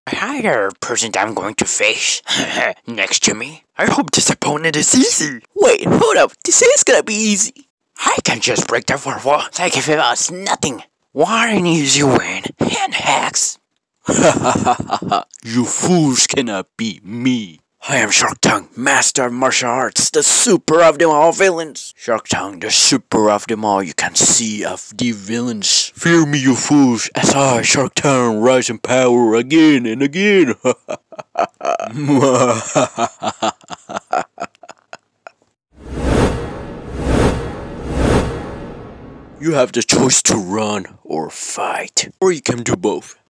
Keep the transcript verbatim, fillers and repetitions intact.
Hi there, person I'm going to face. Next to me. I hope this opponent is easy. Wait, hold up. This is gonna be easy. I can just break the fourth wall like if it was nothing. What an easy win. Hand hacks. You fools cannot beat me. I am Shark Tongue, master of martial arts, the super of them all villains. Shark Tongue, the super of them all you can see of the villains. Fear me, you fools, as I, Shark Tongue, rise in power again and again. You have the choice to run or fight, or you can do both.